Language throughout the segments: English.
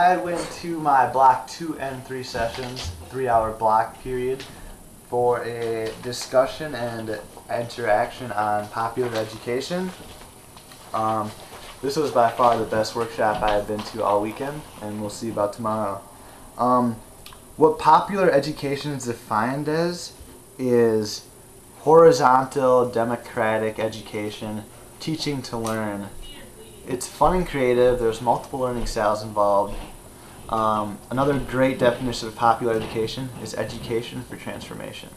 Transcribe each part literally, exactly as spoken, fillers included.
I went to my block two and three sessions, three-hour block period, for a discussion and interaction on popular education. Um, this was by far the best workshop I have been to all weekend, and we'll see about tomorrow. Um, what popular education is defined as is horizontal, democratic education, teaching to learn. It's fun and creative. There's multiple learning styles involved. Um, another great definition of popular education is education for transformation.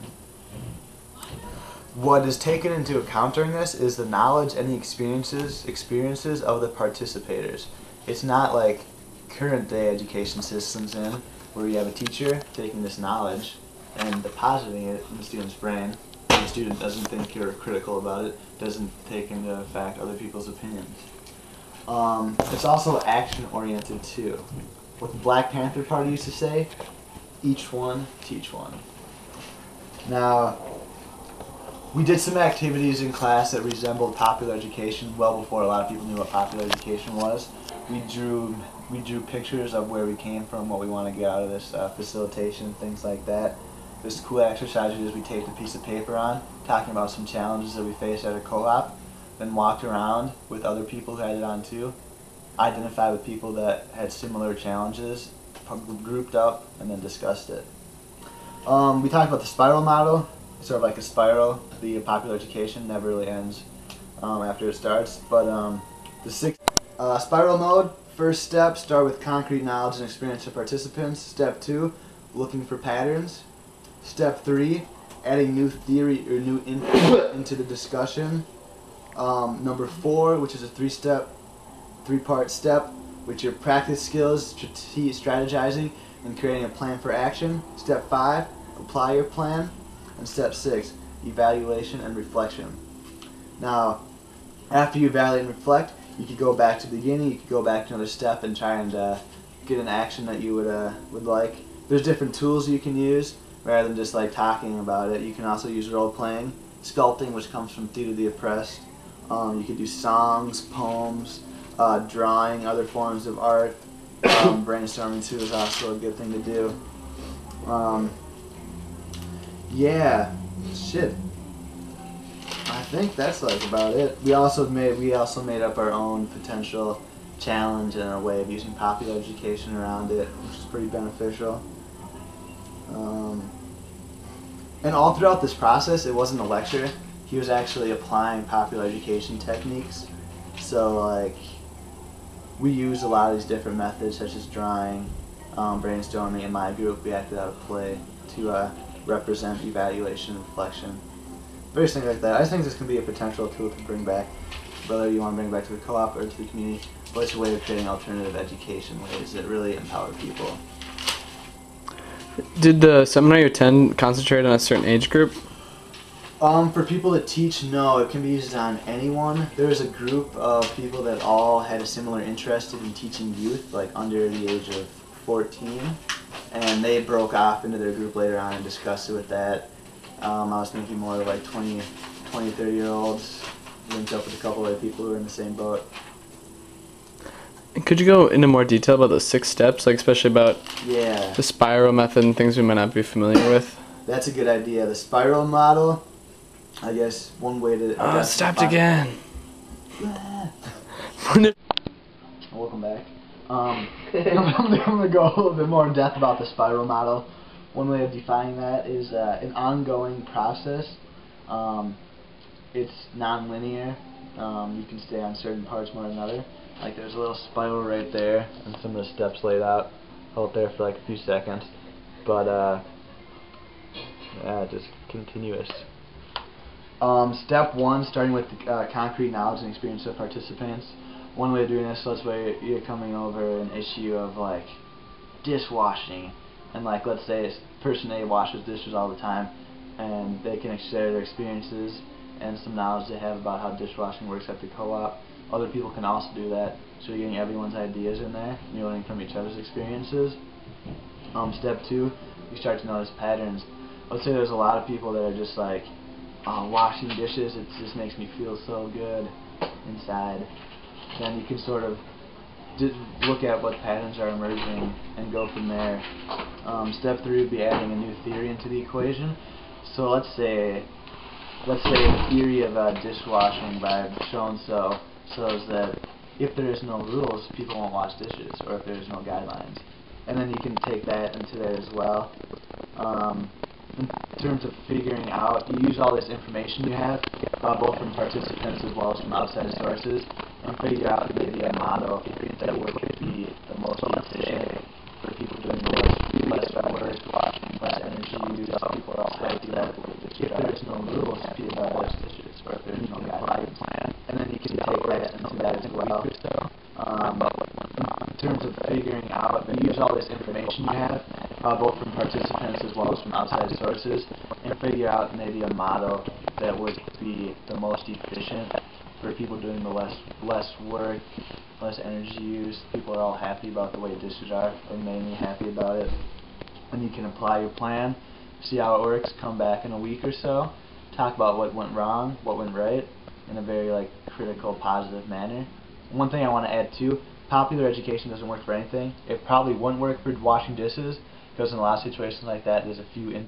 What is taken into account during this is the knowledge and the experiences experiences of the participators. It's not like current day education systems in where you have a teacher taking this knowledge and depositing it in the student's brain. And the student doesn't think you're critical about it, doesn't take into effect other people's opinions. Um, it's also action-oriented too. What the Black Panther Party used to say, each one, teach one. Now, we did some activities in class that resembled popular education well before a lot of people knew what popular education was. We drew, we drew pictures of where we came from, what we want to get out of this uh, facilitation, things like that. This cool exercise we did is we taped a piece of paper on, talking about some challenges that we faced at a co-op, then walked around with other people who had it on too, identified with people that had similar challenges, grouped up, and then discussed it. Um, we talked about the spiral model. It's sort of like a spiral. The popular education never really ends um, after it starts. But um, the six uh, spiral mode, first step, start with concrete knowledge and experience of participants. Step two, looking for patterns. Step three, adding new theory or new input into the discussion. Um, number four, which is a three-step, three-part step, which are practice skills, strategizing, and creating a plan for action. Step five, apply your plan. And step six, evaluation and reflection. Now, after you evaluate and reflect, you could go back to the beginning, you could go back to another step and try and uh, get an action that you would, uh, would like. There's different tools you can use rather than just like talking about it. You can also use role-playing, sculpting, which comes from Theater of the Oppressed. Um, you could do songs, poems, uh, drawing, other forms of art. Um, brainstorming too is also a good thing to do. Um, yeah, shit. I think that's like about it. We also made we also made up our own potential challenge and a way of using popular education around it, which is pretty beneficial. Um, and all throughout this process, it wasn't a lecture. He was actually applying popular education techniques. So like, we used a lot of these different methods such as drawing, um, brainstorming. In my group, we acted out a play to uh, represent evaluation and reflection. Various things like that. I just think this can be a potential tool to bring back, whether you want to bring it back to the co-op or to the community, but it's a way of creating alternative education ways that really empower people. Did the seminar you attend concentrate on a certain age group? Um, for people that teach, no, it can be used on anyone. There was a group of people that all had a similar interest in teaching youth, like under the age of fourteen, and they broke off into their group later on and discussed it with that. Um, I was thinking more of like twenty, thirty year olds, linked up with a couple other people who were in the same boat. Could you go into more detail about those six steps, like especially about yeah. the spiral method and things we might not be familiar with? That's a good idea. The spiral model, I guess one way to... Oh, it stopped again. Welcome back. Um, I'm going to go a little bit more in depth about the spiral model. One way of defining that is uh, an ongoing process. Um, it's non-linear. Um, you can stay on certain parts more than other. Like there's a little spiral right there, and some of the steps laid out. Hold there for like a few seconds, but uh, yeah, just continuous. Um, step one, starting with the, uh, concrete knowledge and experience of participants. One way of doing this, let's say you're coming over an issue of like dishwashing, and like let's say it's person A washes dishes all the time, and they can share their experiences and some knowledge they have about how dishwashing works at the co-op. Other people can also do that, so you're getting everyone's ideas in there, and you're learning from each other's experiences. Um, step two, you start to notice patterns. Let's say there's a lot of people that are just like, oh, washing dishes, it just makes me feel so good inside. Then you can sort of d look at what patterns are emerging and go from there. Um, step three would be adding a new theory into the equation. So let's say, let's say the theory of uh, dishwashing by so-and-so shows that if there is no rules, people won't wash dishes, or if there's no guidelines. And then you can take that into there as well. Um, in terms of figuring out, you use all this information you have, uh, both from participants as well as from outside sources, and figure out maybe a model that would be the most efficient for people doing less, less work, less energy use. People are all happy that if there's no rules, people don't wash dishes, or if there's no guidelines. And then you can take that into that as well. Um, in terms of figuring out, you use all this information you have, uh, both from participants as well as from outside sources, and figure out maybe a model that would be the most efficient for people doing the less less work, less energy use. People are all happy about the way dishes are, or mainly happy about it. And you can apply your plan, see how it works, come back in a week or so, talk about what went wrong, what went right, in a very like critical, positive manner. One thing I want to add too, popular education doesn't work for anything. It probably wouldn't work for washing dishes, because in a lot of situations like that, there's a few